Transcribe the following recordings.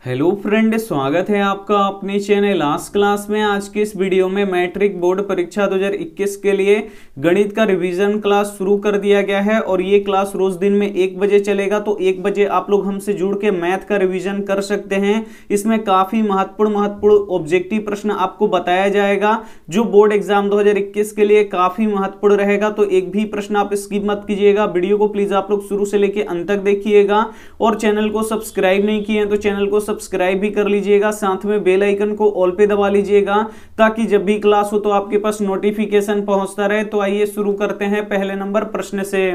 Hello friend, स्वागत है आपका अपने चैनल लास्ट क्लास में। आज के इस वीडियो में मैट्रिक बोर्ड परीक्षा 2021 के लिए गणित का रिवीजन क्लास शुरू कर दिया गया है और ये क्लास रोज दिन में 1 बजे चलेगा। तो 1 बजे आप लोग हमसे जुड़ के मैथ का रिवीजन कर सकते हैं। इसमें काफी महत्वपूर्ण ऑब्जेक्टिव प्रश्न आपको बताया जाएगा जो बोर्ड एग्जाम 2021 के लिए काफी महत्वपूर्ण रहेगा। तो एक भी प्रश्न आप स्किप मत कीजिएगा। वीडियो को प्लीज आप लोग शुरू से लेकर अंत तक देखिएगा और चैनल को सब्सक्राइब नहीं किए तो चैनल को सब्सक्राइब भी कर लीजिएगा। साथ में बेल आइकन को ऑल पे दबा लीजिएगा ताकि जब भी क्लास हो तो आपके पास नोटिफिकेशन पहुंचता रहे। तो आइए शुरू करते हैं पहले नंबर प्रश्न से।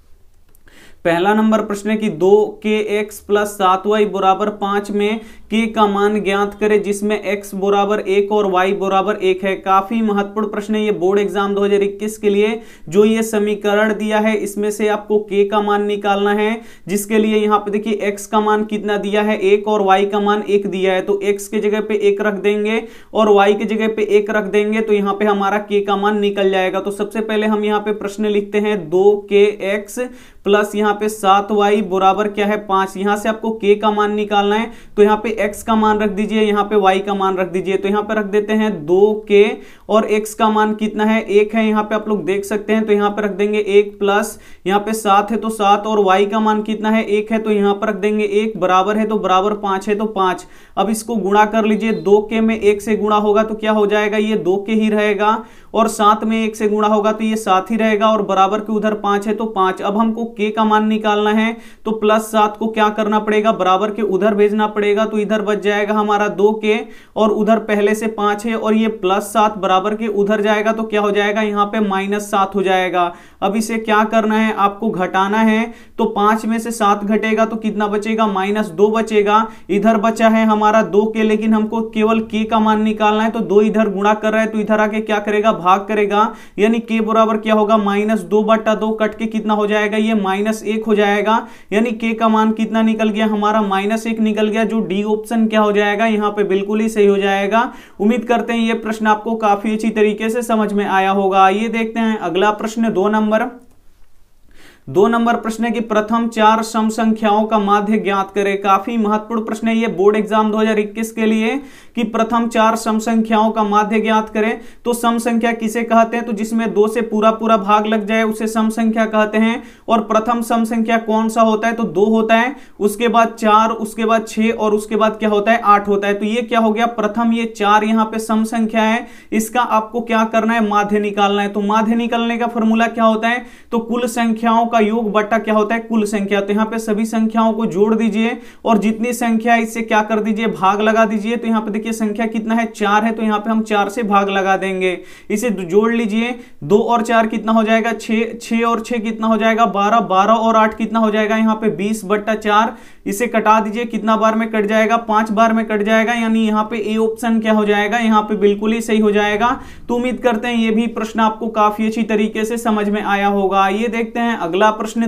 पहला नंबर प्रश्न है कि 2kx प्लस 7y बराबर 5 में k का मान ज्ञात करें जिसमें x बराबर 1 और y बराबर 1 है। काफी महत्वपूर्ण प्रश्न है ये बोर्ड एग्जाम 2021 के लिए। जो ये समीकरण दिया है इसमें से आपको k का मान निकालना है, जिसके लिए यहाँ पे देखिए x का मान कितना दिया है 1 और y का मान 1 दिया है। तो x के जगह पे 1 रख देंगे और y के जगह पे 1 रख देंगे तो यहाँ पे हमारा k का मान निकल जाएगा। तो सबसे पहले हम यहाँ पे प्रश्न लिखते हैं 2kx प्लस यहाँ पे 7y बराबर क्या है 5। यहां से आपको k का मान निकालना है तो यहाँ पे x का मान रख दीजिए, यहाँ पे y का मान रख दीजिए। तो यहाँ पे रख देते हैं 2k और x का मान कितना है 1 है, यहाँ पे आप लोग देख सकते हैं। तो यहाँ पे रख देंगे 1 प्लस यहाँ पे 7 है तो 7 और y का मान कितना है 1 है तो यहाँ पर रख देंगे 1 बराबर है तो बराबर 5 है तो 5। अब इसको गुणा कर लीजिए। 2k में 1 से गुणा होगा तो क्या हो जाएगा ये 2k ही रहेगा और 7 में 1 से गुणा होगा तो ये 7 ही रहेगा और बराबर के उधर 5 है तो 5। अब हमको k का मान निकालना है तो प्लस 7 को क्या करना पड़ेगा बराबर के उधर भेजना पड़ेगा। तो इधर बच जाएगा हमारा 2k और उधर पहले से 5 है और ये प्लस 7 बराबर के उधर जाएगा तो क्या हो जाएगा यहाँ पे -7 हो जाएगा। अब इसे क्या करना है आपको घटाना है तो 5 में से 7 घटेगा तो कितना बचेगा -2 बचेगा। इधर बचा है हमारा 2k लेकिन हमको केवल k का मान निकालना है तो 2 इधर गुणा कर रहा है तो इधर आके क्या करेगा भाग करेगा, यानी k बराबर क्या होगा -2/2 कट के कितना हो जाएगा ये -1 हो जाएगा। यानी k का मान कितना निकल गया हमारा -1 निकल गया। जो डी ऑप्शन क्या हो जाएगा यहाँ पे बिल्कुल ही सही हो जाएगा। उम्मीद करते हैं ये प्रश्न आपको काफी अच्छी तरीके से समझ में आया होगा। आइए देखते हैं अगला प्रश्न 2 नंबर प्रश्न है कि प्रथम 4 सम संख्याओं का माध्य ज्ञात करें। काफी महत्वपूर्ण प्रश्न है ये बोर्ड एग्जाम 2021 के लिए कि प्रथम 4 सम संख्याओं का माध्य ज्ञात करें। तो सम संख्या किसे कहते हैं तो जिसमें 2 से पूरा भाग लग जाए उसे सम संख्या कहते हैं। और प्रथम सम संख्या कौन सा होता है तो 2 होता है, उसके बाद 4, उसके बाद 6 और उसके बाद क्या होता है 8 होता है। तो ये क्या हो गया प्रथम ये 4 यहाँ पे सम संख्या है, इसका आपको क्या करना है माध्य निकालना है। तो माध्य निकालने का फॉर्मूला क्या होता है तो कुल संख्याओं का योग बट्टा क्या होता है कुल संख्या। तो यहाँ पे सभी संख्याओं को जोड़ दीजिए और जितनी संख्या है इससे क्या कर दीजिए भाग लगा दीजिए। तो यहाँ पे देखिए संख्या कितना है 4 है तो यहाँ पे हम 4 से भाग लगा देंगे। इसे जोड़ लीजिए 2 और 4 कितना हो जाएगा 6, 6 और 6 कितना हो जाएगा 12, 12 और 8 कितना हो जाएगा यहाँ पे 20/4। इसे कटा दीजिए कितना बार में कट जाएगा 5 बार में कट जाएगा, यानी यहाँ पे ए ऑप्शन क्या हो जाएगा यहाँ पे बिल्कुल ही सही हो जाएगा। तो उम्मीद करते हैं ये भी प्रश्न आपको काफी अच्छी तरीके से समझ में आया होगा। ये देखते हैं अगला प्रश्न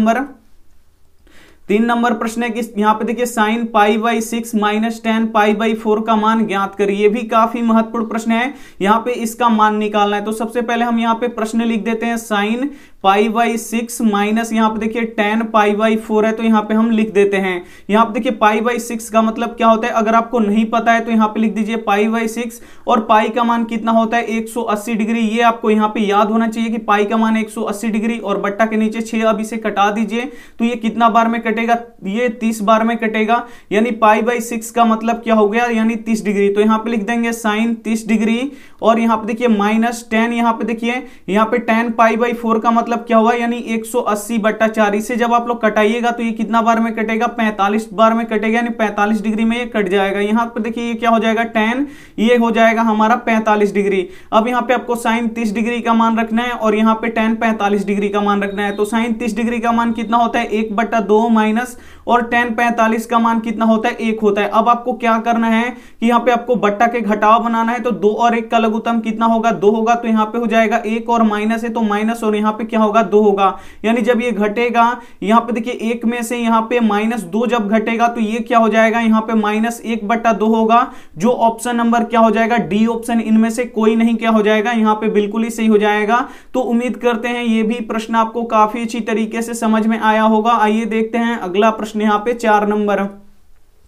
3 नंबर प्रश्न है कि यहाँ पे देखिए sin π/6 - tan π/4 का मान ज्ञात करिए। भी काफी महत्वपूर्ण प्रश्न है, यहाँ पे इसका मान निकालना है। तो सबसे पहले हम यहाँ पे प्रश्न लिख देते हैं sin π/6 माइनस यहाँ पे देखिए tan π/4 है तो यहाँ पे हम लिख देते हैं। यहाँ पे देखिए π/6 का मतलब क्या होता है अगर आपको नहीं पता है तो यहाँ पे लिख दीजिए π/6 और पाई का मान कितना होता है 180 डिग्री। ये आपको यहाँ पे याद होना चाहिए कि पाई का मान 180 डिग्री और बट्टा के नीचे 6। अब इसे कटा दीजिए तो ये कितना बार में कटेगा ये 30 बार में कटेगा, यानी π/6 का मतलब क्या हो गया यानी 30 डिग्री। तो यहाँ पे लिख देंगे sin 30 डिग्री और यहाँ पे देखिए -tan, यहाँ पे देखिए यहाँ पे tan π/4 का मतलब क्या हुआ यानी 180/4। इसे जब आप लोग कटाइएगा तो ये कितना बार में कटेगा 45 बार में कटेगा, यानी 45 डिग्री में ये कट जाएगा। यहाँ पे देखिए ये क्या हो जाएगा tan, ये हो जाएगा हमारा 45 डिग्री। अब यहाँ पे आपको sin 30 डिग्री का मान रखना है और यहाँ पे tan 45 डिग्री का मान रखना है। तो sin 30 डिग्री का मान कितना होता है 1/2 माइनस और tan 45 का मान कितना होता है 1 होता है। अब आपको क्या करना है कि यहाँ पे आपको बट्टा के घटाव बनाना है। तो 2 और 1 का लघुत्तम कितना होगा 2 होगा, तो यहाँ पे हो जाएगा 1 और माइनस है तो माइनस और यहाँ पे क्या होगा 2 होगा। यानी जब ये घटेगा यहाँ पे देखिए 1 में से यहाँ पे -2 जब घटेगा तो ये क्या हो जाएगा यहाँ पे -1/2 होगा। जो ऑप्शन नंबर क्या हो जाएगा डी ऑप्शन, इनमें से कोई नहीं क्या हो जाएगा यहाँ पे बिल्कुल ही सही हो जाएगा। तो उम्मीद करते हैं ये भी प्रश्न आपको काफी अच्छी तरीके से समझ में आया होगा। आइए देखते हैं अगला प्रश्न यहाँ पे 4 नंबर।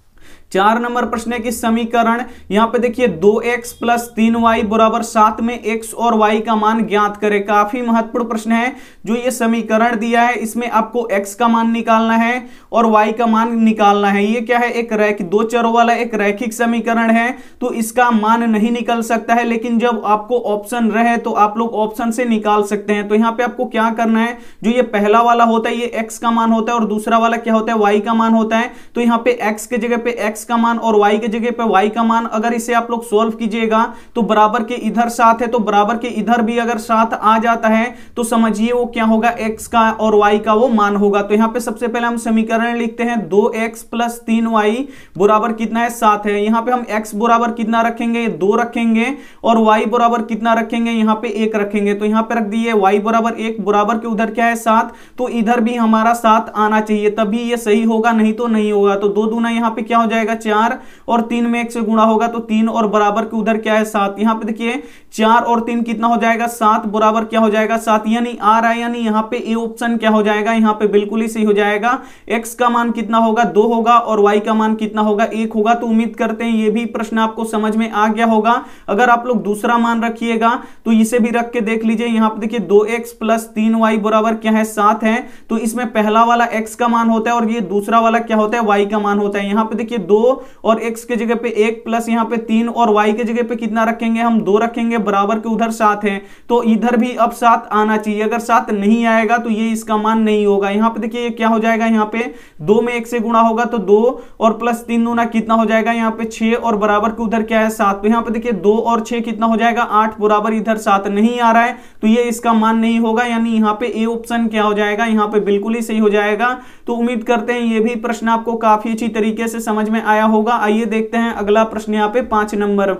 4 नंबर प्रश्न है कि समीकरण यहां पे देखिए 2x प्लस 3y बराबर 7 में x और y का मान ज्ञात करें। काफी महत्वपूर्ण प्रश्न है। जो ये समीकरण दिया है इसमें आपको x का मान निकालना है और y का मान निकालना है। ये क्या है, एक दो चरों वाला एक रैखिक समीकरण है, तो इसका मान नहीं निकल सकता है, लेकिन जब आपको ऑप्शन रहे तो आप लोग ऑप्शन से निकाल सकते हैं। तो यहां पे आपको क्या करना है, जो ये पहला वाला होता है ये x का मान होता है और दूसरा वाला क्या होता है, y का मान होता है। तो यहां पे x के जगह पे x का मान और y के जगह पे y का मान, अगर इसे आप लोग सॉल्व कीजिएगा तो बराबर के इधर 7 है, तो बराबर के इधर भी अगर 7 आ जाता है तो समझिए वो क्या होगा, x का और y का वो मान होगा। तो यहां पे सबसे पहले हम समीकरण लिखते हैं 2x प्लस 3y बराबर कितना है, 7 है। यहां पे हम x बराबर कितना रखेंगे, 2 रखेंगे और y बराबर कितना रखेंगे, यहां पे 1 रखेंगे। तो यहां पे रख दिए y बराबर 1, बराबर के उधर क्या है 7, तो इधर भी हमारा 7 आना चाहिए, तभी ये सही होगा, नहीं तो नहीं होगा। तो 2 दूना यहां पे क्या हो जाएगा 4 और 3 में 1 से गुणा होगा तो 3 और बराबर के उधर क्या है 7। यहां पे देखिए 4 और 3 कितना हो जाएगा 7, बराबर क्या हो जाएगा 7, यानी आ रहा है, यानी यहां पे ए ऑप्शन क्या हो जाएगा, यहां पे बिल्कुल ही सही हो जाएगा। x का मान कितना होगा 2 होगा और y का मान कितना होगा 1 होगा। तो उम्मीद करते हैं ये भी प्रश्न आपको समझ में आ गया होगा। अगर आप लोग दूसरा मान रखिएगा तो इसे भी रख के देख लीजिए। यहां पे देखिए 2x प्लस 3y बराबर क्या है 7 है, तो इसमें पहला वाला x का मान होता है और ये दूसरा वाला क्या होता है y का मान होता है। यहां पे देखिए 2 और x के जगह पे 1 प्लस यहां पे 3 और y के जगह पे कितना रखेंगे, हम 2 रखेंगे, बराबर के उधर 7 है, तो इधर भी अब 7 आना चाहिए। अगर 7 नहीं आएगा तो ये इसका मान नहीं होगा। यहां पे देखिए क्या हो जाएगा, यहां पे 2 में 1 से गुणा होगा तो 2 और प्लस 3 दूना कितना हो जाएगा, यहां पे 6 और बराबर के उधर क्या है 7। तो यहां पे देखिए 2 और 6 कितना हो जाएगा 8, बराबर इधर 7 नहीं आ रहा है, तो ये इसका मान नहीं होगा, यानी यहां पे ए ऑप्शन क्या हो जाएगा, यहां पे बिल्कुल ही सही हो जाएगा। तो उम्मीद करते हैं ये भी प्रश्न आपको काफी अच्छी तरीके से समझ में आया होगा। आइए देखते हैं अगला प्रश्न यहां पे 5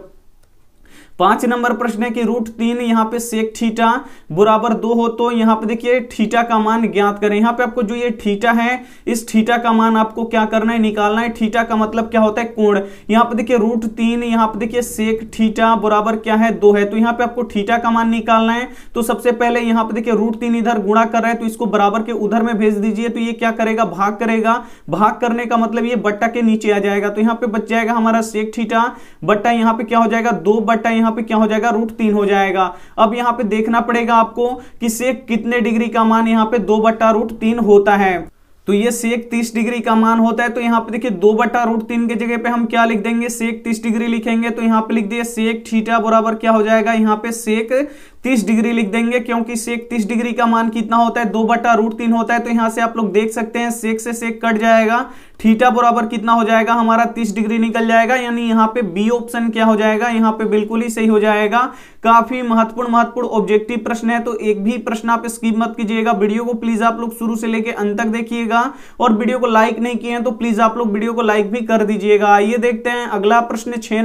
नंबर प्रश्न है कि √3 यहां पे सेक थीटा बराबर 2 हो तो यहां पे देखिए थीटा का मान ज्ञात करें। यहां पे आपको जो ये थीटा है इस थीटा का मान आपको क्या करना है, निकालना है। थीटा का मतलब क्या होता है, कोण। यहां पे देखिए √3 यहां पे देखिए सेक थीटा बराबर क्या है 2 है, तो यहां पे आपको थीटा का मान निकालना है। तो सबसे पहले यहां पे देखिए √3 इधर गुणा कर रहा है तो इसको बराबर के उधर में भेज दीजिए, तो ये क्या करेगा, भाग करेगा। भाग करने का मतलब ये बट्टा के नीचे आ जाएगा, तो यहां पे बच जाएगा हमारा सेक थीटा बट्टा यहां पे क्या हो जाएगा 2 बट्टा यहां पे क्या हो जाएगा √3 हो जाएगा। अब यहां पे देखना पड़ेगा आपको कि सेक कितने डिग्री का मान यहां पे 2 बट्टा √3 होता है। तो ये सेक 30 डिग्री का मान होता है। तो यहां पे देखिए 2 बट्टा √3 के जगह पे हम क्या लिख देंगे, सेक 30 डिग्री लिखेंगे। तो यहां पे लिख दिए सेक थीटा बराबर क्या हो जाएगा, यहां पे सेक 30 डिग्री लिख देंगे, क्योंकि सेक 30 डिग्री का मान कितना होता है 2 बट्टा √3 होता है। तो यहां से आप लोग देख सकते हैं सेक से सेक कट जाएगा, थीटा बराबर कितना हो जाएगा हमारा 30 डिग्री निकल जाएगा, यानी यहां पे बी ऑप्शन क्या हो जाएगा, यहां पे बिल्कुल ही सही हो जाएगा। काफी महत्वपूर्ण ऑब्जेक्टिव प्रश्न है, तो एक भी प्रश्न आप स्किप मत कीजिएगा। वीडियो को प्लीज आप लोग शुरू से लेकर अंत तक देखिएगा, और वीडियो को लाइक नहीं किए हैं तो प्लीज आप लोग वीडियो को लाइक भी कर दीजिएगा। आइए देखते हैं अगला प्रश्न 6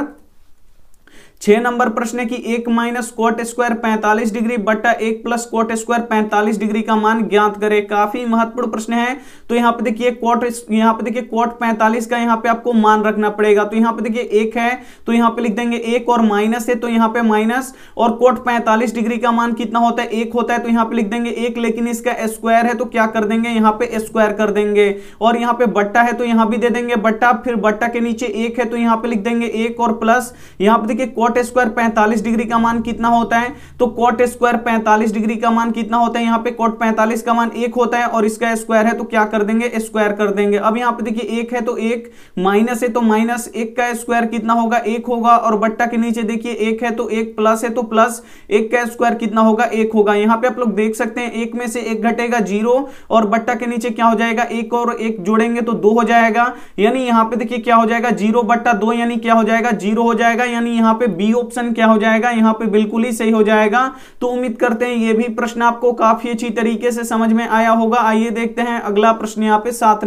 नंबर प्रश्न है कि 1 माइनस कोट स्क्वायर 45 डिग्री बट्टा 1 प्लस कोट स्क्वायर 45 डिग्री का मान ज्ञात करें। काफी महत्वपूर्ण प्रश्न है। तो यहाँ पे देखिए कोट 45 का यहाँ पे आपको मान रखना पड़ेगा। तो यहाँ पे देखिए 1 है तो यहाँ पे लिख देंगे 1, और माइनस है तो यहाँ पे माइनस, और कोट 45 डिग्री का मान कितना होता है 1 होता है, तो यहाँ पे लिख देंगे 1, लेकिन इसका स्क्वायर है तो क्या कर देंगे, यहाँ पे स्क्वायर कर देंगे। और यहाँ पे बट्टा है तो यहाँ भी दे देंगे बट्टा, फिर बट्टा के नीचे 1 है तो यहाँ पे लिख देंगे 1 और प्लस। यहाँ पे देखिए कोट स्क्वायर 45 डिग्री का मान कितना होता है, तो कोट स्क्वायर 45 डिग्री का मान कितना होता है, यहाँ पे कोट 45 का मान 1 होता है और इसका स्क्वायर है तो क्या कर देंगे, स्क्वायर कर देंगे। अब यहाँ पे देखिए 1 है तो 1, माइनस है तो माइनस, 1 का स्क्वायर कितना होगा 1 होगा, और बट्टा के नीचे देखिए 1 है तो 1, प्लस है तो प्लस, 1 का स्क्वायर कितना होगा 1 होगा। यहाँ पे आप लोग देख सकते हैं 1 में से 1 घटेगा 0, और बट्टा के नीचे क्या हो जाएगा 1 और 1 जोड़ेंगे तो 2 हो जाएगा, यानी यहाँ पे देखिए क्या हो जाएगा 0 बट्टा 2, यानी क्या हो जाएगा 0 हो जाएगा, यानी यहाँ पे बी ऑप्शन क्या हो जाएगा, यहाँ पे बिल्कुल ही सही हो जाएगा। तो उम्मीद करते हैं ये भी प्रश्न आपको काफी अच्छी तरीके से समझ में आया होगा। आइए देखते हैं अगला प्रश्न यहाँ पे 7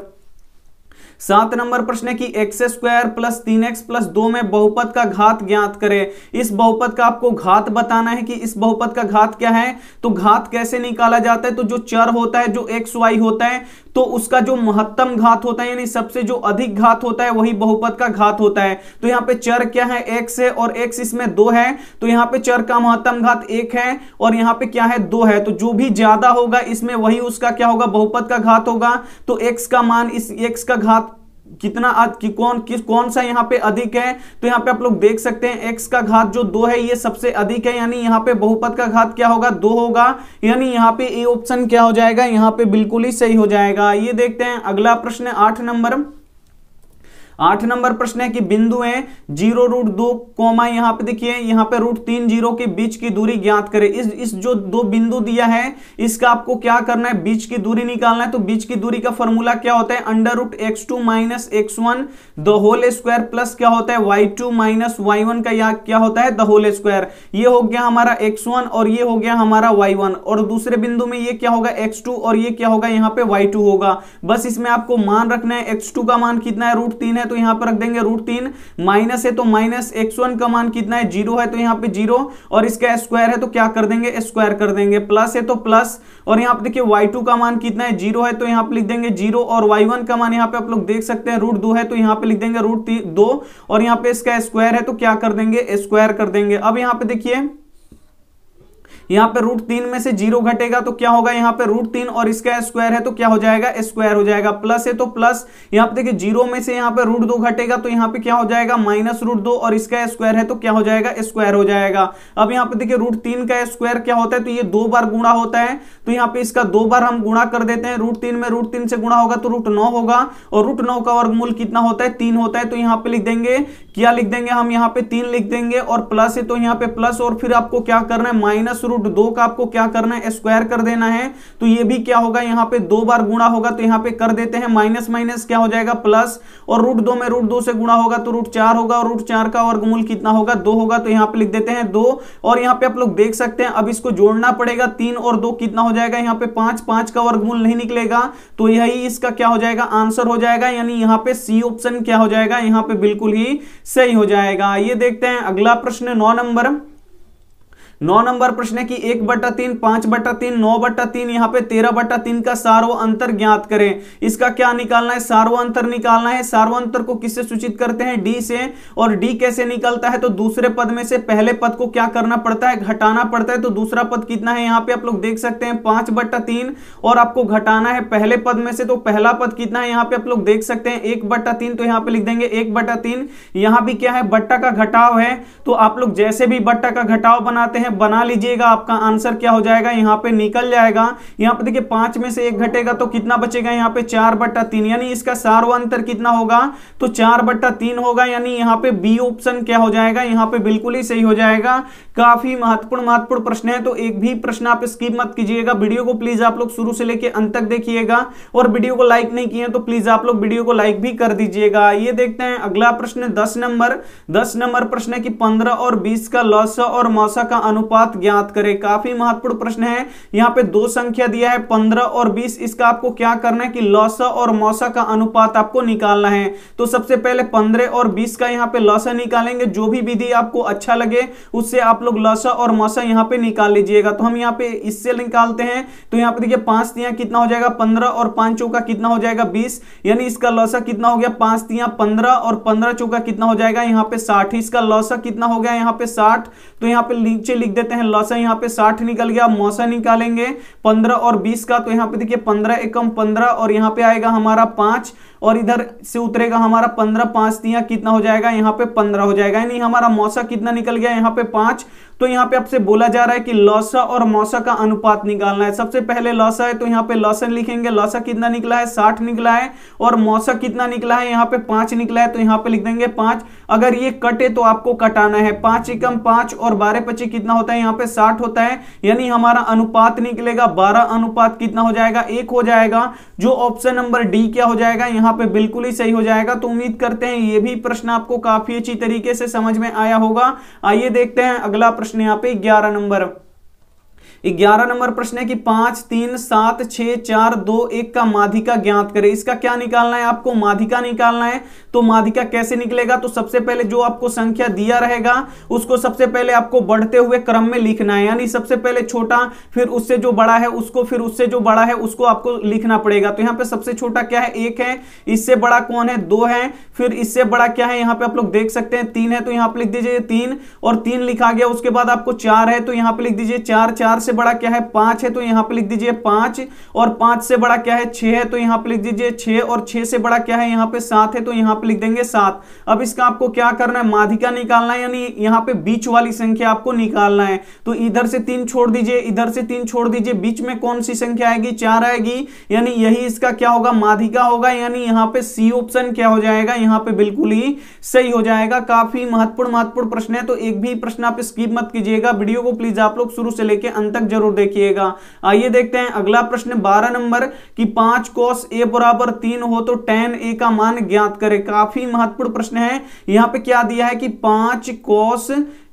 नंबर प्रश्न है कि x square plus 3x plus 2 में बहुपद का घात ज्ञात करें। इस बहुपद का आपको घात बताना है कि इस बहुपद का घात क्या है। तो घात कैसे निकाला जाता है, तो जो चर होता है जो x y होता है तो उसका जो महत्तम घात होता है, यानी सबसे जो अधिक घात होता है वही बहुपद का घात होता है। तो यहाँ पे चर क्या है x है, और x इसमें 2 है, तो यहाँ पे चर का महत्तम घात 1 है, और यहाँ पे क्या है 2 है, तो जो भी ज्यादा होगा इसमें वही उसका क्या होगा बहुपद का घात होगा। तो x का मान इस x का घात कितना कौन सा यहाँ पे अधिक है, तो यहाँ पे आप लोग देख सकते हैं x का घात जो 2 है ये सबसे अधिक है, यानी यहाँ पे बहुपद का घात क्या होगा 2 होगा, यानी यहाँ पे ए ऑप्शन क्या हो जाएगा, यहाँ पे बिल्कुल ही सही हो जाएगा। ये देखते हैं अगला प्रश्न 8 नंबर प्रश्न है कि बिंदु है 0√2 कोमा, यहाँ पे देखिए यहाँ पे √3 जीरो के बीच की दूरी ज्ञात करें। इस जो दो बिंदु दिया है इसका आपको क्या करना है, बीच की दूरी निकालना है। तो बीच की दूरी का फॉर्मूला क्या होता है, √x2 - x1 the whole square plus क्या होता है y2 - y1 का या क्या होता है द होल स्क्वायर। ये हो गया हमारा x1 और ये हो गया हमारा y1, और दूसरे बिंदु में ये क्या होगा x2 और ये क्या होगा यहाँ पे y2 होगा। बस इसमें आपको मान रखना है, x2 का मान कितना है √3 है तो यहाँ पर रख देंगे √3, माइनस है तो माइनस, x1 का मान कितना है 0 है तो यहाँ पे 0, और इसका स्क्वायर है तो क्या कर देंगे स्क्वायर कर देंगे, प्लस है तो प्लस, और यहाँ पे देखिए y2 का मान कितना है 0 है तो यहाँ पे लिख देंगे 0, और y1 का मान यहाँ पे आप लोग देख सकते हैं √2 है तो यहाँ पे लिख देंगे √2, और यहाँ पे इसका स्क्वायर है तो क्या कर देंगे स्क्वायर कर देंगे। अब यहाँ पे देखिए यहाँ पे √3 में से 0 घटेगा तो क्या होगा, यहाँ पे √3 और इसका स्क्वायर है तो क्या हो जाएगा स्क्वायर हो जाएगा, प्लस है तो प्लस, यहाँ पे देखिए 0 में से यहाँ पे √2 घटेगा तो यहाँ पे क्या हो जाएगा -√2 और इसका स्क्वायर है तो क्या हो जाएगा स्क्वायर हो जाएगा। अब यहाँ पे देखिए √3 का स्क्वायर क्या होता है, तो ये 2 बार गुणा होता है, तो यहाँ पे इसका 2 बार हम गुणा कर देते हैं, √3 में √3 से गुणा होगा तो √9 होगा, और √9 का वर्गमूल कितना होता है 3 होता है, तो यहाँ पे लिख देंगे क्या लिख देंगे हम यहाँ पे 3 लिख देंगे, और प्लस है तो यहाँ पे प्लस, और फिर आपको क्या करना है -√2 का आपको क्या करना है स्क्वायर कर देना है। तो ये भी क्या होगा यहाँ पे 2 बार गुणा होगा तो यहाँ पे कर देते हैं माइनस माइनस क्या हो जाएगा प्लस, और √2 में √2 से गुणा होगा तो √4 होगा, और √4 का वर्गमूल कितना होगा 2 होगा, तो यहाँ पे लिख देते हैं 2, और यहाँ पे आप लोग देख सकते हैं अब इसको जोड़ना पड़ेगा, 3 और 2 कितना हो जाएगा यहाँ पे 5, 5 का वर्गमूल नहीं निकलेगा तो यही इसका क्या हो जाएगा आंसर हो जाएगा, यानी यहाँ पे सी ऑप्शन क्या हो जाएगा यहाँ पे बिल्कुल ही सही हो जाएगा। ये देखते हैं अगला प्रश्न 9 नंबर प्रश्न है कि 1/3, 5/3, 9/3, यहाँ पे 13/3 का सार्व अंतर ज्ञात करें। इसका क्या निकालना है, सार्व अंतर निकालना है। सार्व अंतर को किससे सूचित करते हैं, डी से, और डी कैसे निकलता है, तो दूसरे पद में से पहले पद को क्या करना पड़ता है, घटाना पड़ता है। तो दूसरा पद कितना है, यहाँ पे आप लोग देख सकते हैं 5/3, और आपको घटाना है पहले पद में से, तो पहला पद कितना है यहाँ पे आप लोग देख सकते हैं 1/3, तो यहाँ पे लिख देंगे 1/3। यहाँ भी क्या है बट्टा का घटाव है, तो आप लोग जैसे भी बट्टा का घटाव बनाते हैं बना लीजिएगा, आपका आंसर क्या हो जाएगा यहाँ पे निकल जाएगा। यहाँ पे देखिए 5 में से 1 घटेगा तो कितना बचेगा यहाँ पे 4/3, यानी इसका सार्व अंतर कितना होगा, तो 4/3 होगा, यानी यहाँ पे बी ऑप्शन क्या हो जाएगा यहाँ पे बिल्कुल ही सही हो जाएगा। काफी महत्वपूर्ण प्रश्न है, तो एक भी प्रश्न आप स्किप मत कीजिएगा। वीडियो को प्लीज आप लोग शुरू से लेकर अंत तक देखिएगा, और वीडियो को लाइक नहीं किए तो प्लीज आप लोग वीडियो को लाइक भी कर दीजिएगा। ये देखते हैं अगला प्रश्न 10 नंबर प्रश्न है कि 15 और 20 का लॉसा और मौसा का अनुपात ज्ञात करें। काफी महत्वपूर्ण प्रश्न है। यहाँ पे 2 संख्या दिया है 15 और 20, इसका आपको क्या करना है कि लॉसा और मौसा का अनुपात आपको निकालना है। तो सबसे पहले 15 और 20 का यहाँ पे लॉसा निकालेंगे, जो भी विधि आपको अच्छा लगे उससे आप लोग लॉसा और मौसा यहाँ पे निकाल लीजिएगा। तो हम यहाँ पे इससे निकालते हैं, तो यहाँ पे देखिए 5 तियां कितना हो जाएगा 15, और 5 चौका कितना हो जाएगा 20, यानी इसका लॉसा कितना हो गया 5 तियां 15, और 15 चौका कितना हो जाएगा यहाँ पे 60, इसका लॉसा कितना हो गया यहाँ पे 60। तो यहाँ पे नीचे लिख देते हैं लॉसा यहाँ पे 60 निकल गया। मौसा निकालेंगे 15 और 20 का, तो यहाँ पे देखिए 15 एकम 15, और यहाँ पे आएगा हमारा 5, और इधर से उतरेगा हमारा 15, 5 तियां कितना हो जाएगा यहाँ पे 15 हो जाएगा, यानी हमारा मौसा कितना निकल गया यहाँ पे 5। तो यहाँ पे आपसे बोला जा रहा है कि लॉसा और मौसा का अनुपात निकालना है। सबसे पहले लॉसा है तो यहाँ पे लॉसा लिखेंगे, लॉसा कितना निकला है 60 निकला है, और मौसा कितना निकला है यहाँ पे 5 निकला है, तो यहाँ पे लिख देंगे 5। अगर ये कटे तो आपको कटाना है, 5 एकम 5 और 12 कितना होता है यहाँ पे 60 होता है, यानी हमारा अनुपात निकलेगा 12 अनुपात कितना हो जाएगा 1 हो जाएगा। जो ऑप्शन नंबर डी क्या हो जाएगा यहाँ पे बिल्कुल ही सही हो जाएगा। तो उम्मीद करते हैं ये भी प्रश्न आपको काफी अच्छी तरीके से समझ में आया होगा। आइए देखते हैं अगला प्रश्न यहाँ पे 11 नंबर प्रश्न है कि 5, 3, 7, 6, 4, 2, 1 का माध्यिका ज्ञात करें। इसका क्या निकालना है, आपको माध्यिका निकालना है। तो माध्यिका कैसे निकलेगा, तो सबसे पहले जो आपको संख्या दिया रहेगा उसको सबसे पहले आपको बढ़ते हुए क्रम में लिखना है, यानी सबसे पहले छोटा, फिर उससे जो बड़ा है उसको, फिर उससे जो बड़ा है उसको आपको लिखना पड़ेगा। तो यहाँ पे सबसे छोटा क्या है 1 है, इससे बड़ा कौन है 2 है, फिर इससे बड़ा क्या है यहाँ पे आप लोग देख सकते हैं 3 है, तो यहाँ पे लिख दीजिए 3, और 3 लिखा गया। उसके बाद आपको 4 है तो यहाँ पे लिख दीजिए 4, 4 से बड़ा क्या है 5 है, तो यहां पे लिख दीजिए 5, और 5 से बड़ा क्या है 6 है, तो यहां पे लिख दीजिए 6, और 6 से बड़ा क्या है यहां पे 7 है, तो यहां पे लिख देंगे 7। अब इसका आपको क्या करना है, माध्यिका निकालना है, यानी यहां पे बीच वाली संख्या आपको निकालना है। तो इधर से 3 छोड़ दीजिए, इधर से 3 छोड़ दीजिए, बीच में कौन सी संख्या आएगी, 4 आएगी, यानी यही इसका क्या होगा, माध्यिका होगा, यानी यहां पे सी ऑप्शन क्या हो जाएगा, यहां पे बिल्कुल ही सही हो जाएगा। काफी महत्वपूर्ण प्रश्न है, तो एक भी प्रश्न आप स्किप मत कीजिएगा, वीडियो को प्लीज आप लोग शुरू से लेकर अंत तक जरूर देखिएगा। आइए देखते हैं अगला प्रश्न 12 नंबर कि 5 cos a बराबर 3 हो तो tan a का मान ज्ञात करें। काफी महत्वपूर्ण प्रश्न है। यहां पे क्या दिया है कि 5 cos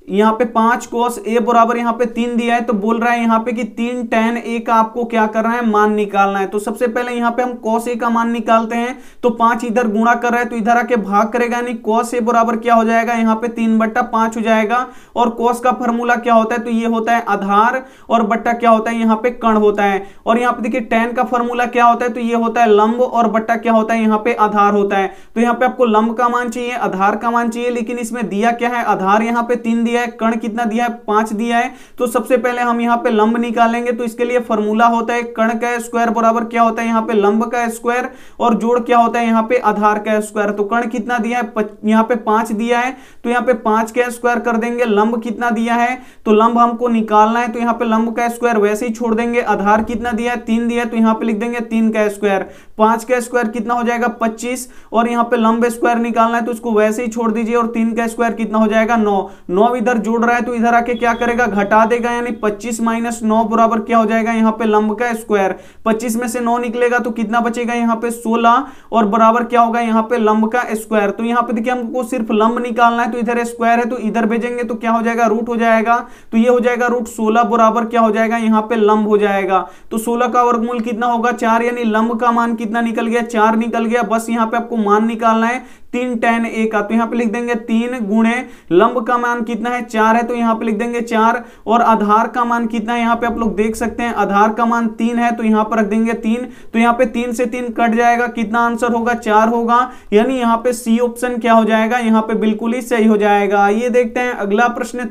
a बराबर यहाँ पे 3 दिया है, तो बोल रहा है यहाँ पे कि 3 tan a का आपको क्या करना है, मान निकालना है। तो सबसे पहले यहाँ पे हम cos a का मान निकालते हैं, तो 5 इधर गुणा कर रहा है तो इधर आके भाग करेगा, यानी cos a बराबर क्या हो जाएगा, यहाँ पे 3/5 हो जाएगा। और cos का फॉर्मूला क्या होता है, तो ये होता है आधार, और बट्टा क्या होता है, यहाँ पे कर्ण होता है। और यहाँ पे देखिए tan का फॉर्मूला क्या होता है, तो ये होता है लंब, और बट्टा क्या होता है, यहाँ पे आधार होता है। तो यहाँ पे आपको लंब का मान चाहिए, आधार का मान चाहिए, लेकिन इसमें दिया क्या है, आधार यहाँ पे 3 दिया है, कर्ण कितना दिया है, 5 दिया है। तो सबसे पहले हम यहाँ पे लंब निकालेंगे, तो इसके लिए फॉर्मूला होता है कर्ण का स्क्वायर बराबर क्या होता है, यहाँ पे लंब का स्क्वायर, और जोड़ क्या होता है, यहाँ पे आधार का स्क्वायर। तो कर्ण कितना दिया है, यहाँ पे 5 दिया है, तो यहाँ पे 5 का स्क्वायर कर देंगे। लंब कितना दिया है, तो लंब हमको निकालना है, तो यहाँ पे लंब का स्क्वायर वैसे ही छोड़ देंगे। आधार कितना दिया है, 3 दिया है, तो यहाँ पे लिख देंगे 3 का स्क्वायर। 5 का स्क्वायर कितना हो जाएगा, 25, और यहाँ पे लंब स्क्वायर निकालना है, तो इसको वैसे ही छोड़ दीजिए। और 3 का स्क्वायर कितना हो जाएगा, 9 इधर जोड़ रहा है, तो इधर आके क्या करेगा, घटा देगा, यानी 25 - 9 बराबर क्या हो जाएगा, यहाँ पे लंब का स्क्वायर। 25 में से 9 निकलेगा तो कितना बचेगा, यहाँ पे 16, और बराबर क्या होगा, यहाँ पे लंब का स्क्वायर। तो यहाँ पे देखिए हमको सिर्फ लंब निकालना है, तो इधर स्क्वायर है तो इधर भेजेंगे तो क्या हो जाएगा, रूट हो जाएगा। तो ये हो जाएगा √16 बराबर क्या हो जाएगा, यहाँ पे लंब हो जाएगा। तो 16 का वर्गमूल कितना होगा, 4, यानी लंब का मान कितना निकल गया, 4 निकल गया। बस यहाँ पे आपको मान निकालना है 3 tan a का, तो यहाँ पे लिख देंगे 3 गुणे लंब का मान कितना है, 4 है, तो यहाँ पे लिख देंगे 4, और आधार का मान कितना है, यहाँ पे आप लोग देख सकते हैं आधार का मान 3 है, तो यहाँ पर रख देंगे 3। तो यहाँ पे 3 से 3 कट जाएगा, कितना आंसर होगा, 4 होगा, यानी यहाँ पे सी ऑप्शन क्या हो जाएगा, यहाँ पे बिल्कुल ही सही हो जाएगा। ये देखते हैं अगला प्रश्न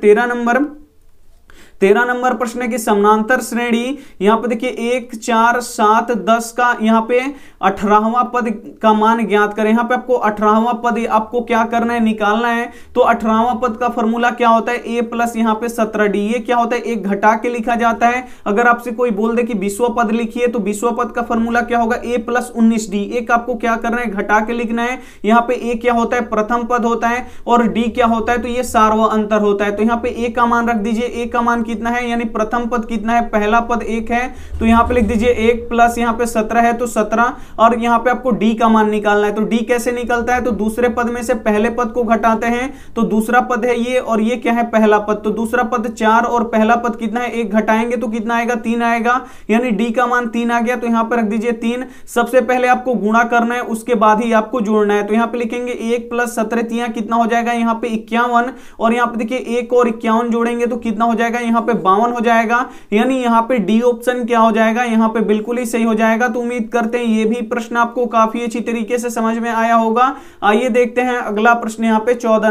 13 नंबर प्रश्न है कि समानांतर श्रेणी, यहाँ पे देखिए 1, 4, 7, 10 का यहाँ पे 18वां पद का मान ज्ञात करें। यहाँ पे आपको 18वां पद आपको क्या करना है, निकालना है। तो 18वां पद का फॉर्मूला क्या होता है, a प्लस यहाँ पे 17d। ये क्या होता है, एक घटा के लिखा जाता है। अगर आपसे कोई बोल दे कि 20वां पद लिखिए, तो 20वां पद का फॉर्मूला क्या होगा, a प्लस 19d। एक आपको क्या करना है, घटा के लिखना है। यहाँ पे a क्या होता है, प्रथम पद होता है, और d क्या होता है, तो ये सार्वत्रिक अंतर होता है। तो यहाँ पे a का मान रख दीजिए, a का मान कितना है, यानी प्रथम पद कितना है, पहला पद 1 है, तो यहाँ पे लिख दीजिए 1 प्लस यहाँ पे 17 है तो 17, और यहाँ पे आपको d का मान निकालना है। तो d कैसे निकलता है, तो दूसरे पद में से पहले पद को घटाते हैं, तो दूसरा पद है ये, और ये क्या है, पहला पद। तो दूसरा पद 4 और पहला पद कितना है, 1 घटाएंगे तो कितना आएगा, 3 आएगा, यानी d का मान 3 आ गया। तो यहाँ पे रख दीजिए 3। सबसे पहले आपको गुणा करना है, उसके बाद ही आपको जोड़ना है। तो यहाँ पे लिखेंगे 1 प्लस 17 कितना हो जाएगा, यहाँ पे 51, और यहाँ पे देखिए 1 और 51 जोड़ेंगे तो कितना हो जाएगा, यहाँ पे 52 हो जाएगा, यानी यहाँ पे डी ऑप्शन क्या हो जाएगा, यहाँ पे बिल्कुल ही सही हो जाएगा। तो उम्मीद करते हैं ये भी प्रश्न आपको काफी अच्छी तरीके से समझ में आया होगा। आइए देखते हैं अगला प्रश्न यहाँ पे 14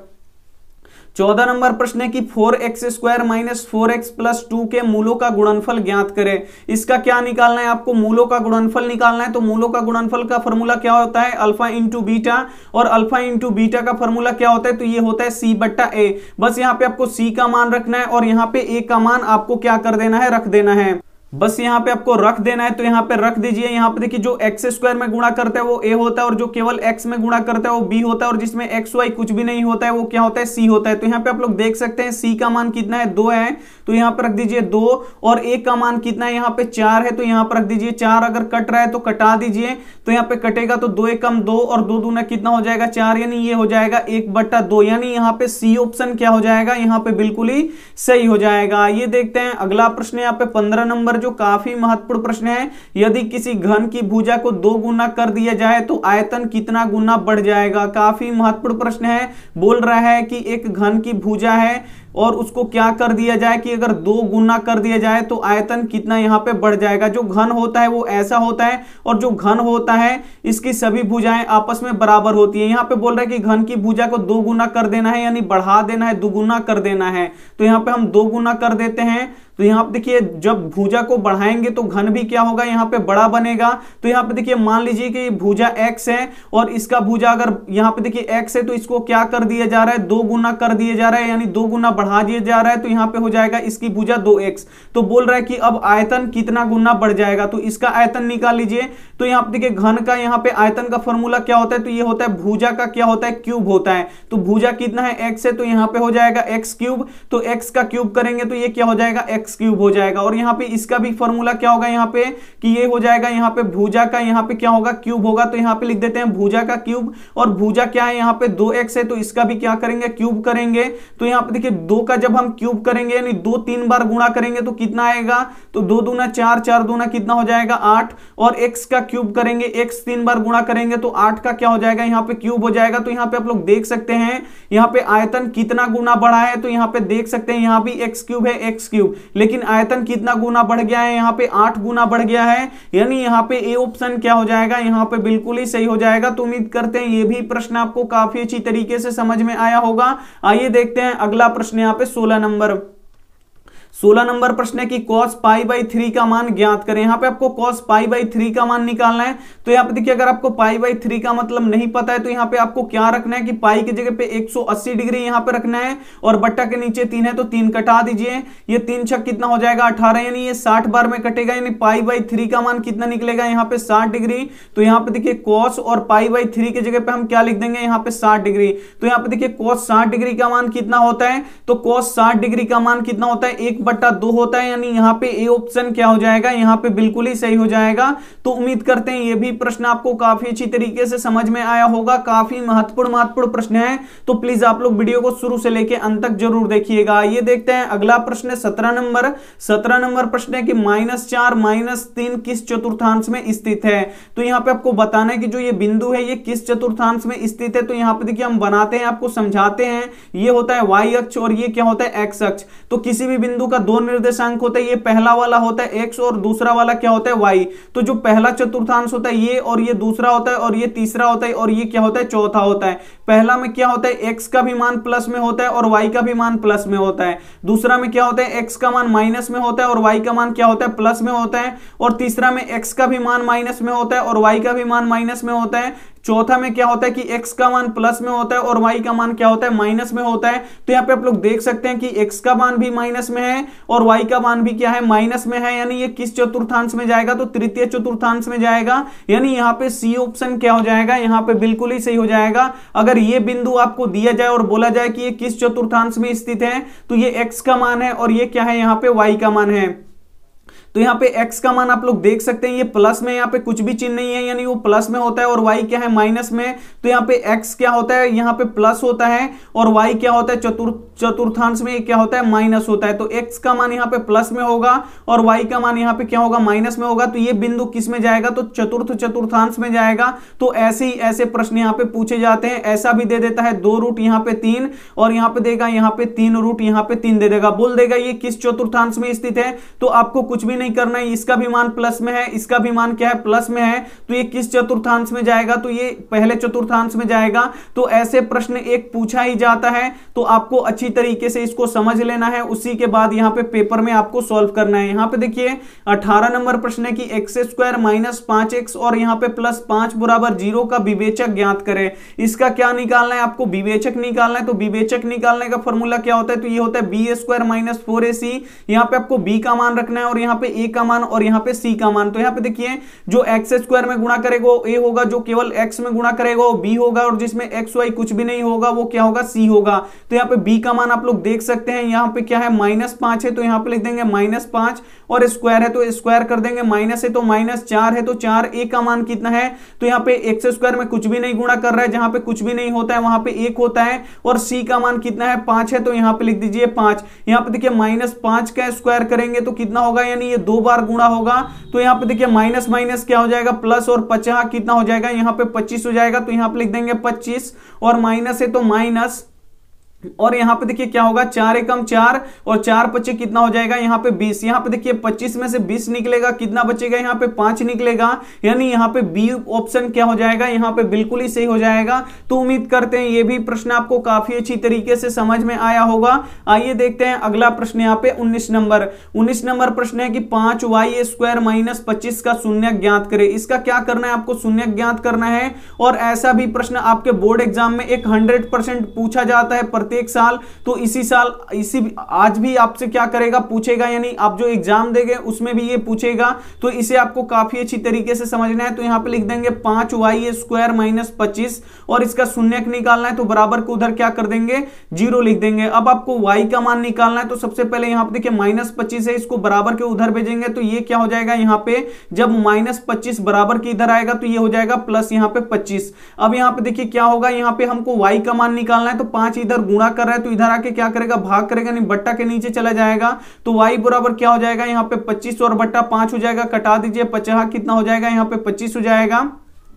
नंबर प्रश्न है कि 4x² - 4x + 2 के मूलों का गुणनफल ज्ञात करें। इसका क्या निकालना है, आपको मूलों का गुणनफल निकालना है। तो मूलों का गुणनफल का फॉर्मूला क्या होता है, अल्फा इंटू बीटा, और अल्फा इंटू बीटा का फॉर्मूला क्या होता है, तो ये होता है c/a। बस यहाँ पे आपको c का मान रखना है, और यहाँ पे a का मान आपको क्या कर देना है, रख देना है। बस यहाँ पे आपको रख देना है, तो यहाँ पे रख दीजिए। यहाँ पे देखिए जो x² में गुणा करता है वो a होता है, और जो केवल x में गुणा करता है वो b होता है, और जिसमें xy कुछ भी नहीं होता है वो क्या होता है, c होता है। तो यहाँ पे आप लोग देख सकते हैं c का मान कितना है, 2 है, तो यहाँ पे रख दीजिए 2, और a का मान कितना है, यहाँ पे 4 है, तो यहाँ पे रख दीजिए 4। अगर कट रहा है तो कटा दीजिए, तो यहाँ पे कटेगा तो 2 एकम 2, और 2 दूना कितना हो जाएगा, 4, यानी ये हो जाएगा 1/2, यानी यहाँ पे सी ऑप्शन क्या हो जाएगा, यहाँ पे बिल्कुल ही सही हो जाएगा। ये देखते हैं अगला प्रश्न यहाँ पे 15 नंबर, जो काफी महत्वपूर्ण प्रश्न है। यदि किसी घन की भुजा को 2 गुना कर दिया जाए तो आयतन कितना गुना बढ़ जाएगा। काफी महत्वपूर्ण प्रश्न है। बोल रहा है कि एक घन की भुजा है और उसको क्या कर दिया जाए कि अगर 2 गुना कर दिया जाए तो आयतन कितना यहाँ पे बढ़ जाएगा। जो घन होता है वो ऐसा होता है, और जो घन होता है इसकी सभी भुजाएं आपस में बराबर होती है। यहाँ पे बोल रहा है कि घन की भुजा को 2 गुना कर देना है, यानी बढ़ा देना है, दुगुना कर देना है। तो यहाँ पे हम 2 गुना कर देते हैं, तो यहाँ पे देखिए जब भुजा को बढ़ाएंगे तो घन भी क्या होगा, यहाँ पे बड़ा बनेगा। तो यहाँ पे देखिए मान लीजिए कि भुजा x है और इसका भुजा अगर यहाँ पे देखिए x है तो इसको क्या कर दिया जा रहा है, 2 गुना कर दिया जा रहा है, यानी 2 गुना बढ़ा दिया जा रहा है। तो यहाँ पे हो जाएगा इसकी भुजा 2x। तो बोल रहा है कि अब आयतन कितना गुना बढ़ जाएगा, तो इसका आयतन निकाल लीजिए। तो यहाँ पे देखिए घन का यहाँ पे आयतन का फॉर्मूला क्या होता है, तो ये होता है भुजा का क्या होता है, क्यूब होता है। तो भुजा कितना है, x है, तो यहाँ पे हो जाएगा x क्यूब। तो x का क्यूब करेंगे तो ये क्या हो जाएगा, x क्यूब हो जाएगा। और यहाँ पे इसका भी फॉर्मूला क्या होगा यहाँ पे, कि ये हो जाएगा यहाँ पे भुजा का यहाँ पे क्या होगा, क्यूब होगा। तो यहाँ पे लिख देते हैं भुजा का क्यूब, और भुजा क्या है यहाँ पे 2x है, तो इसका भी क्या करेंगे, क्यूब करेंगे। तो यहाँ पे देखिए 2 का जब हम क्यूब करेंगे यानी 2 3 बार गुणा करेंगे तो कितना आएगा, तो 2 दूना 4, 4 दूना कितना हो जाएगा 8। और x का क्यूब करेंगे, x 3 बार गुणा करेंगे तो 8 का क्या हो जाएगा, यहाँ पे क्यूब हो जाएगा। तो यहाँ पे आप लोग देख सकते हैं यहाँ पे आयतन कितना गुना बढ़ा है, तो यहाँ पे देख सकते हैं यहाँ भी x क्यूब है, x क्यूब, लेकिन आयतन कितना गुना बढ़ गया है, यहाँ पे 8 गुना बढ़ गया है। यानी यहाँ पे ए ऑप्शन क्या हो जाएगा, यहाँ पे बिल्कुल ही सही हो जाएगा। तो उम्मीद करते हैं ये भी प्रश्न आपको काफी अच्छी तरीके से समझ में आया होगा। आइए देखते हैं अगला प्रश्न यहाँ पे 16 नंबर प्रश्न है कि cos पाई बाई 3 का मान ज्ञात करें। यहाँ पे आपको cos पाई बाई 3 का मान निकालना है। तो यहाँ पे देखिए अगर आपको पाई बाई 3 का मतलब नहीं पता है तो यहाँ पे आपको क्या रखना है कि पाई की जगह पे 180 डिग्री यहाँ पे रखना है, और बट्टा के नीचे 3 है तो 3 कटा दीजिए। ये 3 छक कितना हो जाएगा 18, यानी ये 60 बार में कटेगा, यानी पाई बाई 3 का मान कितना निकलेगा यहाँ पे 60 डिग्री। तो यहाँ पे देखिए cos और पाई बाई 3 की जगह पे हम क्या लिख देंगे यहाँ पे 60 डिग्री। तो यहाँ पे देखिए cos 60 डिग्री का मान कितना होता है, तो cos 60 डिग्री का मान कितना होता है 1/2 होता है। यानी यहाँ पे ए ऑप्शन क्या हो जाएगा, यहाँ पे बिल्कुल ही सही हो जाएगा। तो उम्मीद करते हैं ये भी प्रश्न आपको काफी अच्छी तरीके से समझ में आया होगा। काफी महत्वपूर्ण प्रश्न है, तो प्लीज आप लोग वीडियो को शुरू से लेकर अंत तक जरूर देखिएगा। ये देखते हैं अगला प्रश्न 17 नंबर प्रश्न है कि -4 -3 किस चतुर्थांश में स्थित है। तो यहाँ पे आपको बताना है कि जो ये बिंदु है ये किस चतुर्थांश में स्थित है। तो यहाँ पे देखिए हम बनाते हैं, आपको समझाते हैं। ये होता है y अक्ष और ये क्या होता है x अक्ष। तो किसी भी बिंदु का 2 निर्देशांक होता है, ये पहला वाला होता है x और दूसरा वाला क्या होता है y। तो जो पहला चतुर्थांश होता है ये, और ये दूसरा होता है, और ये तीसरा होता है, और ये क्या होता है चौथा होता है। पहला में क्या होता है x का भी मान प्लस में होता है और y का भी मान प्लस में होता है। दूसरा में क्या होता है x का मान माइनस में होता है और y का मान क्या होता है प्लस में होता है। और तीसरा में x का भी मान माइनस में होता है और y का भी मान माइनस में होता है। चौथा में क्या होता है कि x का मान प्लस में होता है और y का मान क्या होता है माइनस में होता है। तो यहाँ पे आप लोग देख सकते हैं कि x का मान भी माइनस में है और y का मान भी क्या है माइनस में है। यानी ये किस चतुर्थांश में जाएगा, तो तृतीय चतुर्थांश में जाएगा। यानी यहाँ पे सी ऑप्शन क्या हो जाएगा, यहाँ पे बिल्कुल ही सही हो जाएगा। अगर ये बिंदु आपको दिया जाए और बोला जाए कि ये किस चतुर्थांश में स्थित है, तो ये x का मान है और ये क्या है यहाँ पे y का मान है। तो यहाँ पे x का मान आप लोग देख सकते हैं ये प्लस में, यहाँ पे कुछ भी चिन्ह नहीं है, यानी वो प्लस में होता है, और y क्या है माइनस में। तो यहाँ पे x क्या होता है यहाँ पे प्लस होता है और y क्या होता है चतुर्थांश में क्या होता है माइनस होता है। तो x का मान यहाँ पे प्लस में होगा और y का मान यहाँ पे क्या होगा माइनस में होगा। तो ये बिंदु किस में जाएगा, तो चतुर्थांश में जाएगा। तो ऐसे ही ऐसे प्रश्न यहाँ पे पूछे जाते हैं। ऐसा भी दे देता है 2 रूट यहाँ पे 3 और यहाँ पे देगा यहाँ पे 3 रूट यहाँ पे 3 दे देगा, बोल देगा ये किस चतुर्थांश में स्थित है। तो आपको कुछ भी नहीं करना है, इसका भी मान प्लस में है, इसका भी मान क्या है प्लस में है। तो ये किस चतुर्थांश में जाएगा, तो ये पहले चतुर्थांश में जाएगा। तो ऐसे प्रश्न एक पूछा ही जाता है, तो आपको अच्छी तरीके से इसको समझ लेना है, उसी के बाद यहाँ पे पेपर में आपको सॉल्व करना है। यहाँ पे देखिए 18 नंबर प्रश्न है कि x² - 5x और यहाँ पे +5 = 0 का विवेचक ज्ञात करें। इसका क्या निकालना है, आपको विवेचक निकालना है। तो विवेचक निकालने का फॉर्मूला क्या होता है, तो ये होता है b² - 4ac। यहाँ पे आपको b का मान रखना है और यहाँ पे a का मान और यहाँ पे c का मान। तो यहाँ पे देखिए जो x² में गुणा करेगा वो a होगा, जो केवल x में गुणा करेगा वो b होगा, और जिसमें x y कुछ भी नहीं होगा वो क्या होगा c होगा। तो यहाँ पे b का मान आप लोग देख सकते हैं, यहाँ पे क्या है -5 है तो यहाँ पे लिख देंगे -5, और स्क्वायर है तो स्क्वायर कर देंगे, माइनस है तो -4 है तो 4। a का मान कितना है, तो यहाँ पे x² में कुछ भी नहीं गुणा कर रहा है, जहां पे कुछ भी नहीं होता है वहां पे 1 होता है। और c का मान कितना है 5 है तो यहाँ पे लिख दीजिए 5। यहाँ पे देखिए -5 का स्क्वायर करेंगे तो कितना होगा, यानी ये 2 बार गुणा होगा। तो यहाँ पे देखिए माइनस माइनस क्या हो जाएगा प्लस, और 50 कितना हो जाएगा यहाँ पे 25 हो जाएगा। तो यहाँ पे लिख देंगे 25, और माइनस है तो माइनस, और यहाँ पे देखिए क्या होगा, 4 एकम 4 और 4 पच्चे कितना हो जाएगा यहाँ पे 20। यहाँ पे देखिए 25 में से 20 निकलेगा, कितना बचेगा यहाँ पे 5 निकलेगा, यानी यहाँ पे बी ऑप्शन क्या हो जाएगा, यहाँ पे बिल्कुल ही सही हो जाएगा। तो उम्मीद करते हैं ये भी प्रश्न आपको काफी अच्छी तरीके से समझ में आया होगा। आइए देखते हैं अगला प्रश्न यहाँ पे 19 नंबर प्रश्न है कि 5y² माइनस 25 का शून्य ज्ञात करें। इसका क्या करना है, आपको शून्य ज्ञात करना है। और ऐसा भी प्रश्न आपके बोर्ड एग्जाम में एक 100% पूछा जाता है प्रत्येक साल। तो इसी साल आज भी आपसे क्या करेगा, पूछेगा, यानी आप जो एग्जाम देंगे उसमें भी ये पूछेगा। तो इसे आपको काफी अच्छी तरीके से समझना है। तो यहां पे लिख देंगे 5y² माइनस 25 और इसका शून्यक निकालना है, तो बराबर को उधर क्या कर देंगे, 0 लिख देंगे। अब आपको y का मान निकालना है, तो सबसे पहले यहां पे देखिए -25 है, इसको बराबर के उधर भेजेंगे तो ये क्या हो जाएगा, यहां पे जब -25 बराबर के इधर आएगा तो ये हो जाएगा प्लस यहां पे 25। अब यहां पे देखिए क्या होगा, यहां पे हमको y का मान निकालना है, तो 5 इधर गुणा कर रहा है तो इधर आके क्या करेगा, भाग करेगा, नहीं बट्टा के नीचे चला जाएगा। तो y बराबर क्या हो जाएगा, यहाँ पे 25 और बट्टा 5 हो जाएगा, कटा दीजिए, 50 कितना हो जाएगा, यहाँ पे 25 हो जाएगा।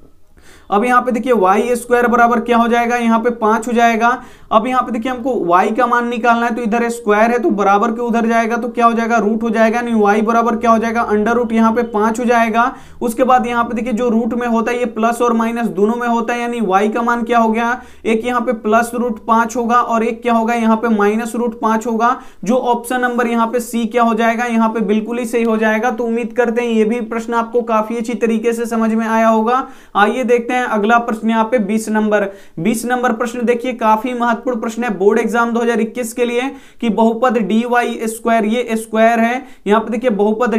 अब यहाँ पे देखिए y² बराबर क्या हो जाएगा, यहाँ पे 5 हो जाएगा। अब यहाँ पे देखिए हमको y का मान निकालना है, तो इधर स्क्वायर है तो बराबर के उधर जाएगा तो क्या हो जाएगा, रूट हो जाएगा, नहीं y बराबर क्या हो जाएगा, अंडर रूट, यहाँ पे 5 हो जाएगा। उसके बाद यहाँ पे देखिए जो रूट में होता है ये प्लस और माइनस दोनों में होता है, यानी y का मान क्या हो गया, एक यहाँ पे +√5 होगा और एक क्या होगा, यहाँ पे -√5 होगा। जो ऑप्शन नंबर यहाँ पे सी क्या हो जाएगा, यहाँ पे बिल्कुल ही सही हो जाएगा। तो उम्मीद करते हैं ये भी प्रश्न आपको काफी अच्छी तरीके से समझ में आया होगा। आइए देखते हैं अगला प्रश्न यहाँ पे 20 नंबर प्रश्न देखिए काफी महत्वपूर्ण प्रश्न है बोर्ड एग्जाम 2021 के लिए कि बहुपद dy², ये स्क्वायर है, यहाँ पे देखिए बहुपद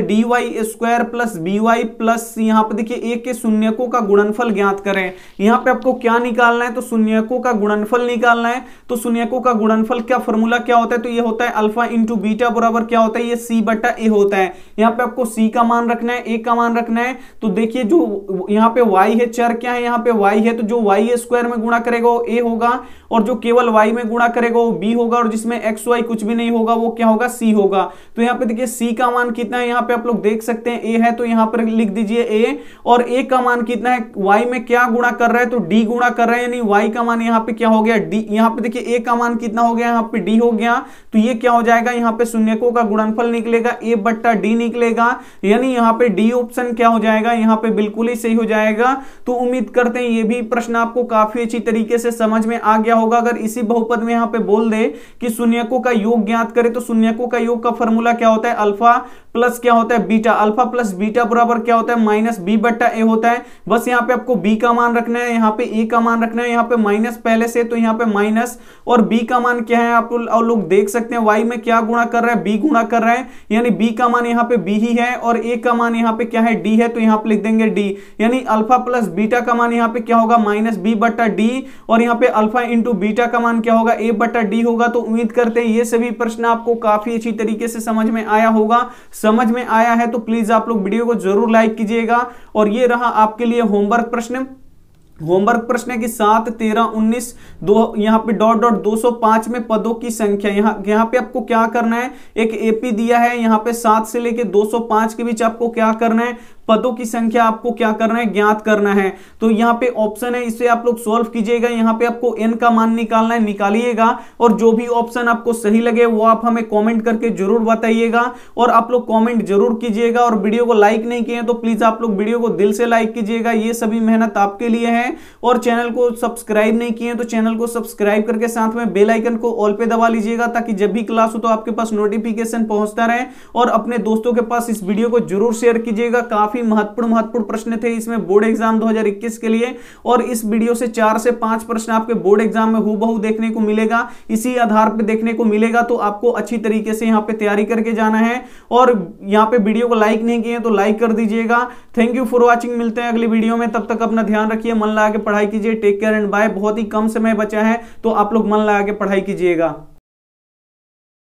dy² प्लस by प्लस यहाँ पे देखिए एक के शून्यकों का गुणनफल ज्ञात करें। यहाँ पे आपको क्या निकालना है, तो शून्यकों का गुणनफल निकालना है। तो शून्यकों का गुणनफल क्या फॉर्मूला क्या होता है, तो ये होता है अल्फा इंटू बीटा बराबर क्या होता है, ये c/a होता है। यहाँ पे आपको c का मान रखना है, a का मान रखना है। तो देखिए जो यहाँ पे y है, चर क्या है, यहाँ पे y है, तो जो y² में गुणा करेगा वो a होगा और जो केवल y में गुणा करेगा वो b होगा और जिसमें x y कुछ भी नहीं होगा वो क्या होगा, c होगा। तो यहाँ पे देखिए c का मान कितना है, यहाँ पे आप लोग देख सकते हैं a है तो यहाँ पर लिख दीजिए a, और a का मान कितना है, y में क्या गुणा कर रहा है, तो d गुणा कर रहा है, यानी y का मान यहाँ पे क्या हो गया, d। यहाँ पे देखिए a का मान कितना हो गया, यहाँ पे d हो गया। तो ये क्या हो जाएगा, यहाँ पे शून्यकों का गुणनफल निकलेगा, a/d निकलेगा, यानी यहाँ पे d ऑप्शन क्या हो जाएगा, यहाँ पे बिल्कुल ही सही हो जाएगा। तो उम्मीद करते हैं ये भी प्रश्न आपको काफी अच्छी तरीके से समझ में आ गया होगा। अगर इसी बहुपद में यहाँ पे बोल दे कि शून्यकों का योग ज्ञात करे, तो शून्यकों का योग का फॉर्मूला क्या होता है, अल्फा प्लस क्या होता है बीटा, अल्फा प्लस बीटा बराबर क्या होता है, -b/a होता है। बस यहाँ पे आपको b का मान रखना है, यहाँ पे a का मान रखना है, यहाँ पे माइनस पहले से, तो यहाँ पे माइनस और b का मान क्या है, आप लोग देख सकते हैं y में क्या गुणा कर रहा है, b गुणा कर रहा है, यानी b का मान यहाँ पे b ही है और a का मान यहाँ पे क्या है, d है, तो यहाँ पे लिख देंगे d, यानी अल्फा प्लस बीटा का मान यहाँ पे क्या होगा, -b/d, और यहाँ पे अल्फा इंटू बीटा का मान क्या होगा, a/d होगा। तो उम्मीद करते हैं ये सभी प्रश्न आपको काफी अच्छी तरीके से समझ में आया होगा। समझ में आया है तो प्लीज आप लोग वीडियो को जरूर लाइक कीजिएगा। और ये रहा आपके लिए होमवर्क प्रश्न है कि 7, 13, 19 यहाँ पे डॉट 205 में पदों की संख्या, यहाँ पे आपको क्या करना है, एक एपी दिया है, यहाँ पे 7 से लेके 205 के बीच आपको क्या करना है, पदों की संख्या आपको क्या करना है, ज्ञात करना है। तो यहाँ पे ऑप्शन है, इसे आप लोग सॉल्व कीजिएगा। यहाँ पे आपको n का मान निकालना है, निकालिएगा और जो भी ऑप्शन आपको सही लगे वो आप हमें कमेंट करके जरूर बताइएगा। और आप लोग कमेंट जरूर कीजिएगा और वीडियो को लाइक नहीं किए तो प्लीज आप लोग वीडियो को दिल से लाइक कीजिएगा, ये सभी मेहनत आपके लिए है। और चैनल को सब्सक्राइब नहीं किए तो चैनल को सब्सक्राइब करके साथ में बेल आइकन को ऑल पे दबा लीजिएगा, ताकि जब भी क्लास हो तो आपके पास नोटिफिकेशन पहुंचता रहे। और अपने दोस्तों के पास इस वीडियो को जरूर शेयर कीजिएगा। काफी महत्वपूर्ण प्रश्न थे इसमें बोर्ड एग्जाम 2021 के लिए, और इस वीडियो से 4 से 5 प्रश्न आपके बोर्ड एग्जाम में हूबहू देखने को मिलेगा, इसी आधार पे देखने को मिलेगा। तो आपको अच्छी तरीके से यहाँ पे तैयारी करके जाना है। और यहाँ पे वीडियो को लाइक नहीं किए तो लाइक कर दीजिएगा। थैंक यू फॉर वॉचिंग, मिलते हैं अगली वीडियो में, तब तक अपना ध्यान रखिए, मन लगा के पढ़ाई कीजिए। Take care and bye. बहुत ही कम समय बचा है तो आप लोग मन लगा के पढ़ाई कीजिएगा।